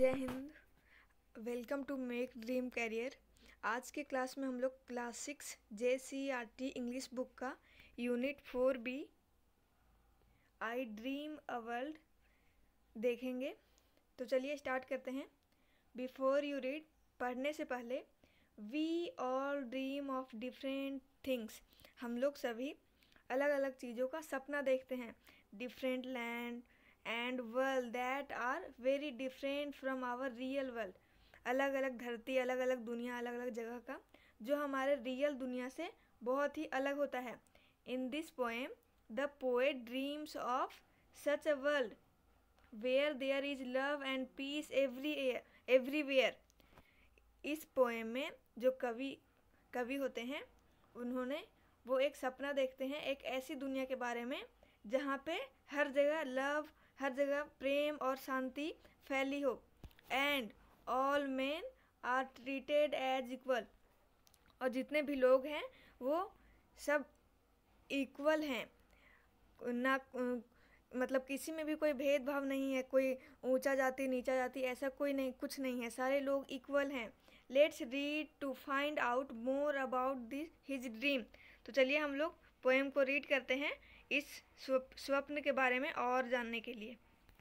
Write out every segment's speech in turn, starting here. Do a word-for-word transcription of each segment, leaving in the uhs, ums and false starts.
जय हिंद। Welcome to make dream career. आज के क्लास में हम लोग class six J C R T English book का unit four B I dream a world देखेंगे। तो चलिए स्टार्ट करते हैं। बिफोर यू रीड, पढ़ने से पहले, we all dream of different things, हम लोग सभी अलग अलग चीज़ों का सपना देखते हैं। Different land and world that are very different from our real world, अलग अलग धरती, अलग अलग दुनिया, अलग अलग जगह का जो हमारे रियल दुनिया से बहुत ही अलग होता है। In this poem the poet dreams of such a world where there is love and peace every everywhere. इस पोएम में जो कवि कवि होते हैं, उन्होंने वो एक सपना देखते हैं एक ऐसी दुनिया के बारे में जहाँ पे हर जगह लव, हर जगह प्रेम और शांति फैली हो। And all men are treated as equal, और जितने भी लोग हैं वो सब इक्वल हैं, ना मतलब किसी में भी कोई भेदभाव नहीं है, कोई ऊंचा जाति नीचा जाति ऐसा कोई नहीं, कुछ नहीं है, सारे लोग इक्वल हैं। Let's read to find out more about this his dream. तो चलिए हम लोग पोएम को रीड करते हैं इस स्वप्न के बारे में और जानने के लिए।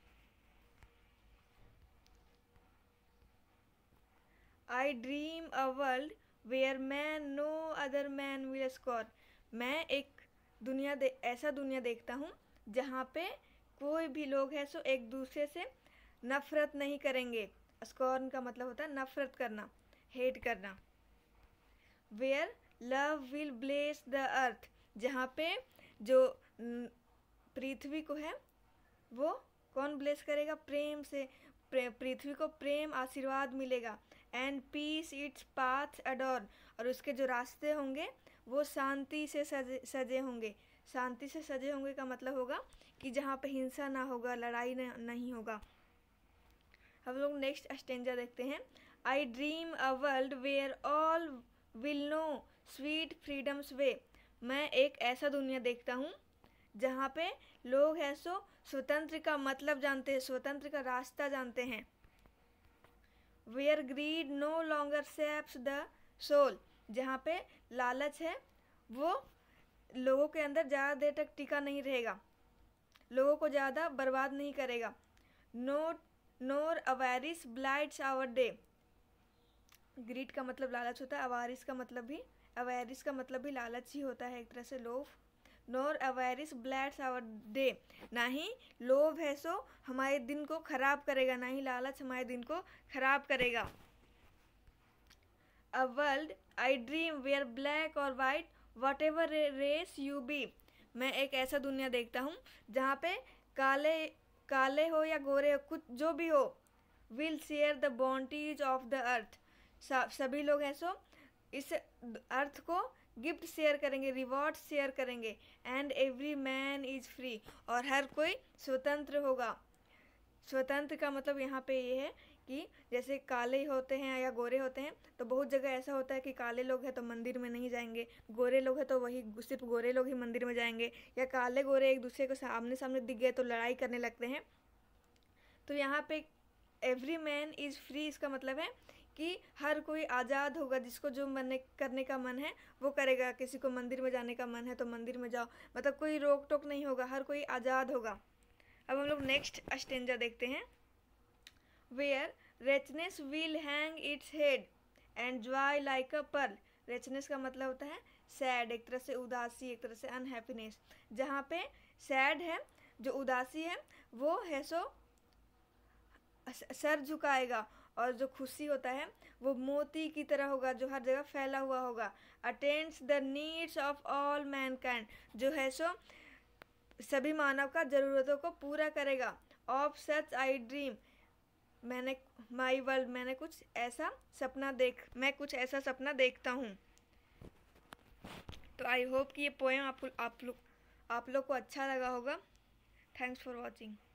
I dream a world where man no other man will scorn. मैं एक दुनिया दे ऐसा दुनिया देखता हूँ जहाँ पे कोई भी लोग है सो एक दूसरे से नफरत नहीं करेंगे। स्कॉर्न का मतलब होता है नफरत करना, हेट करना। Where love will bless the earth, जहाँ पे जो पृथ्वी को है वो कौन ब्लेस करेगा? प्रेम से, पृथ्वी को प्रेम आशीर्वाद मिलेगा। And peace its path adorn, और उसके जो रास्ते होंगे वो शांति से सजे सजे होंगे। शांति से सजे होंगे का मतलब होगा कि जहाँ पे हिंसा ना होगा, लड़ाई न, नहीं होगा। हम लोग नेक्स्ट स्टेंजा देखते हैं। I dream a world where all will know sweet freedom's way. मैं एक ऐसा दुनिया देखता हूँ जहाँ पे लोग हैं सो स्वतंत्र का मतलब जानते हैं, स्वतंत्र का रास्ता जानते हैं। Where greed no longer saps the soul, जहाँ पे लालच है वो लोगों के अंदर ज़्यादा देर तक टिका नहीं रहेगा, लोगों को ज़्यादा बर्बाद नहीं करेगा। No nor avarice blights our day. Greed का मतलब लालच होता है, अवारिस का मतलब भी अवेरिस का मतलब भी लालच ही होता है, एक तरह से लोभ। Nor avarice blights our day, ना ही लोभ है सो हमारे दिन को खराब करेगा, ना ही लालच हमारे दिन को खराब करेगा। A world I dream where black और white whatever race you be. मैं एक ऐसा दुनिया देखता हूँ जहाँ पे काले काले हो या गोरे हो, कुछ जो भी हो, will share the bounties of the earth. सभी लोग हैं सो इस अर्थ को गिफ्ट शेयर करेंगे, रिवॉर्ड शेयर करेंगे। And every man is free, और हर कोई स्वतंत्र होगा। स्वतंत्र का मतलब यहाँ पे ये है कि जैसे काले होते हैं या गोरे होते हैं तो बहुत जगह ऐसा होता है कि काले लोग हैं तो मंदिर में नहीं जाएंगे, गोरे लोग हैं तो वही सिर्फ गोरे लोग ही मंदिर में जाएंगे, या काले गोरे एक दूसरे को सामने सामने दिख गए तो लड़ाई करने लगते हैं। तो यहाँ पे एवरी मैन इज़ फ्री, इसका मतलब है कि हर कोई आज़ाद होगा, जिसको जो मन करने का मन है वो करेगा। किसी को मंदिर में जाने का मन है तो मंदिर में जाओ, मतलब कोई रोक टोक नहीं होगा, हर कोई आज़ाद होगा। अब हम लोग नेक्स्ट स्टेंजा देखते हैं। Where richness will hang its head and joy like a pearl. Richness का मतलब होता है सैड, एक तरह से उदासी, एक तरह से अनहैप्पीनेस। जहाँ पे सैड है, जो उदासी है वो है सो सर झुकाएगा, और जो खुशी होता है वो मोती की तरह होगा, जो हर जगह फैला हुआ होगा। Attends the needs of all mankind, जो है सो सभी मानव का ज़रूरतों को पूरा करेगा। ऑफ सच आई ड्रीम, मैंने माई वर्ल्ड, मैंने कुछ ऐसा सपना देख मैं कुछ ऐसा सपना देखता हूँ। तो आई होप कि ये पोएम आप आप लोग आप लोग को अच्छा लगा होगा। Thanks for watching.